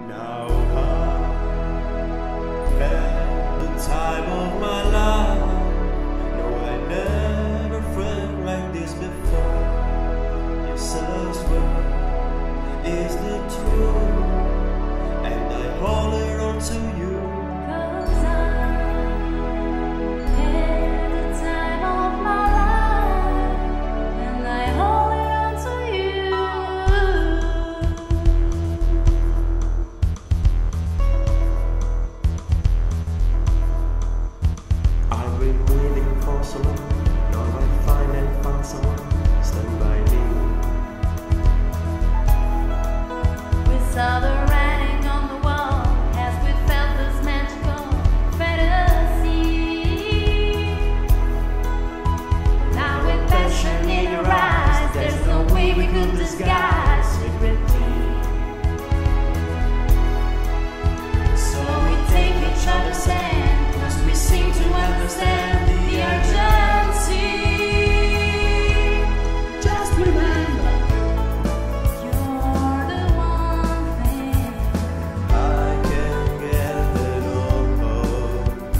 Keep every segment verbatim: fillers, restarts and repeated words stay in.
Now I had the time of my life. No, I never felt like this before. Yes, I swear it's the truth, and I hold it on to you. Cause I had the time of my life, and I hold it on to you. I've been waiting for so long. Now I finally found someone stand by me. We saw the writing on the wall as we felt this magical fantasy. Now with passion in your eyes, there's no way we could disguise secretly. So we take each other's hand, 'cause we seem to understand the urgency. Just remember, you're the one thing I can get it all.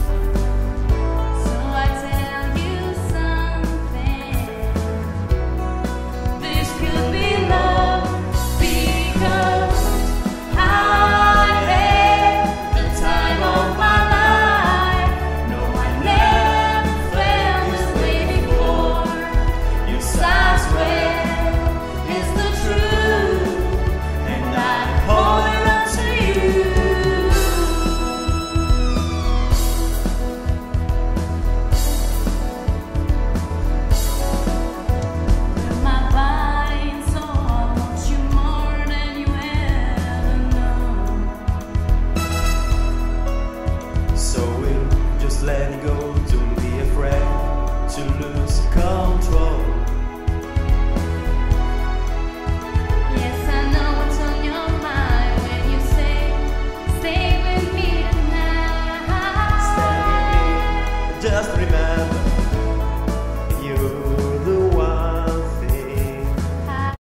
So I tell you something. This could be love, because I had the time of my life. No, I never felt this way before. Yes, I swear it's the truth, and I hold it on to you. With my body and soul, I want you more than you ever know. So we just let it go.